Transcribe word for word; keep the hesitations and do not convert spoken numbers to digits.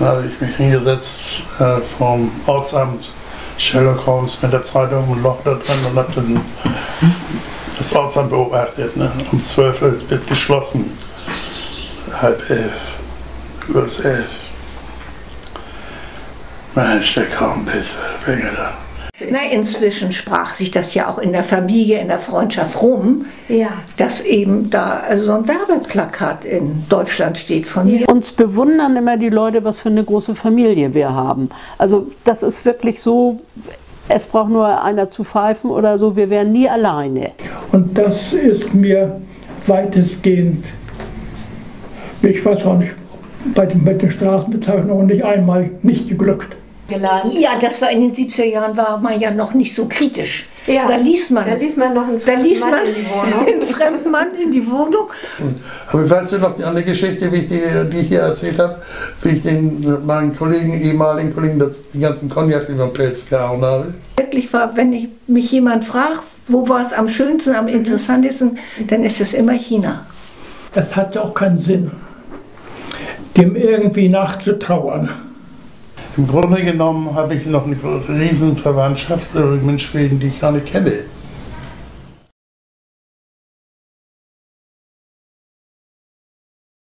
Dann habe ich mich hingesetzt äh, vom Ortsamt Sherlock Holmes mit der Zeitung, ein Loch da drin und habe dann das Ortsamt beobachtet. Ne? Um zwölf Uhr wird geschlossen, halb elf, kurz elf. Mensch, der kaum Finger da. Na, inzwischen sprach sich das ja auch in der Familie, in der Freundschaft rum, ja, dass eben da also so ein Werbeplakat in Deutschland steht von mir. Uns bewundern immer die Leute, was für eine große Familie wir haben. Also das ist wirklich so, es braucht nur einer zu pfeifen oder so, wir wären nie alleine. Und das ist mir weitestgehend, ich weiß auch nicht, bei den, bei den Straßenbezeichnungen nicht einmal nicht geglückt. Ja, das war in den siebziger Jahren, war man ja noch nicht so kritisch. Ja, da ließ man, da ließ man noch einen fremden Mann man in die Wohnung. einen fremden Mann in die Wohnung. Aber weißt du noch die andere Geschichte, wie ich die, die ich hier erzählt habe, wie ich den, meinen Kollegen, ehemaligen Kollegen, das, die ganzen Cognac über den Pelz gehauen habe? Wirklich war, wenn ich, mich jemand fragt, wo war es am schönsten, am interessantesten, dann ist es immer China. Es hat auch keinen Sinn, dem irgendwie nachzutrauern. Im Grunde genommen habe ich noch eine riesen Verwandtschaft mit Schweden, die ich gar nicht kenne.